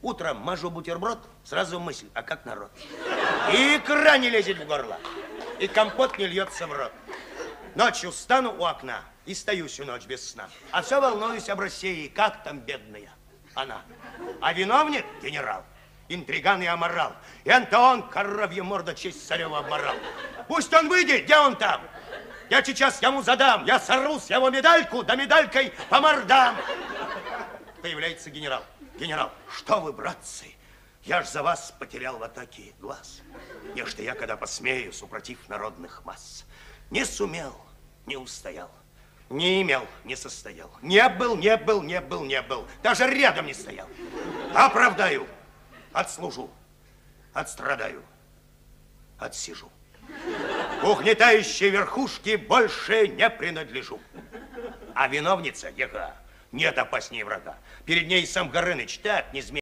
Утром мажу бутерброд, сразу мысль, а как народ? И икра не лезет в горло, и компот не льется в рот. Ночью встану у окна и стою всю ночь без сна. А все волнуюсь об России, как там бедная она. А виновник – генерал, интриган и аморал. И Антон, коровья морда, честь царева обморал. Пусть он выйдет, где он там? Я сейчас ему задам, я сорву с его медальку, да медалькой по мордам. Появляется генерал. Генерал, что вы, братцы, я ж за вас потерял в атаке глаз. Нечто я, когда посмею, супротив народных масс. Не сумел, не устоял, не имел, не состоял. Не был, даже рядом не стоял. Оправдаю, отслужу, отстрадаю, отсижу. Угнетающей верхушке больше не принадлежу. А виновница, Ега, нет опаснее врага. Перед ней сам Горыныч так не змея.